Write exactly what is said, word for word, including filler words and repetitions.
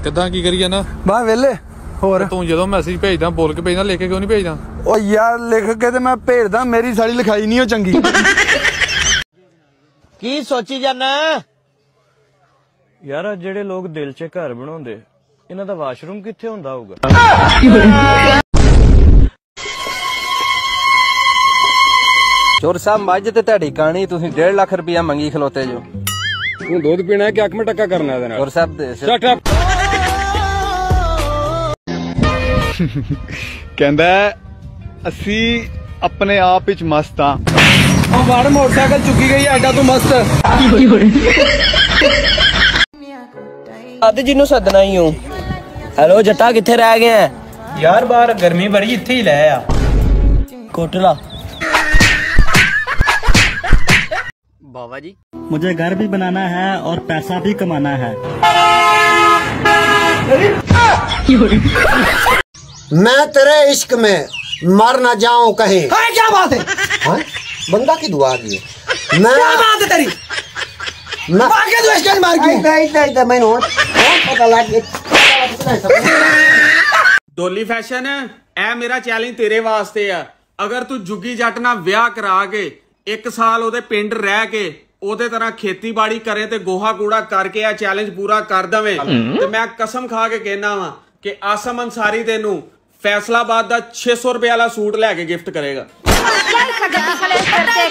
किदां की करी जाना बस वेले होर तू जो मैसेज भेजदा बोल के भेजना लिख के क्यों नहीं भेजदा ओ यार लिख के ते मैं भेजदा मेरी साड़ी लिखाई नहीं हो चंगी की सोची जाना यार जेड़े लोग दिल च घर बनाउंदे इन्हां दा वाशरूम कित्थे हुंदा होगा चोर साहब मझ ते तुहाडी कहानी तुसीं डेढ़ लाख रुपया मंगी खलोते जो तू दूध पीना है कि अक में टक्का करना है चोर साहब कहंदा असी अपने आप विच मस्त हां वड़ मोटरसाइकिल चुकी गई एडा तू मस्त आदि जिन्नू सदना ही हूं हेलो जट्टा किथे रह गया यार बाहर गर्मी बड़ी इत्थे ही ले आ कोटला बाबा जी मुझे घर भी बनाना है और पैसा भी कमाना है। मैं तेरे इश्क में मर न जाऊं कहीं। हाँ, क्या बात है? हाँ? बंदा की दुआ की है। मैं क्या बात है तेरी? मैं मार के दुआ इसके मार के नहीं नहीं नहीं मैंने पता लग गया। डोली फैशन ए मेरा चैलेंज तेरे वास्ते है अगर तू जुगी जट ना ब्याह करा के एक साल ओदे पिंड रह के ओदे तरह खेतीबाड़ी करे ते गोहा कूड़ा करके आ चैलेंज पूरा कर दवे ते मैं कसम खा के कहना वा कि आसम अंसारी तेनू फैसलाबाद दा छे सौ रुपए वाला सूट लैके गिफ्ट करेगा।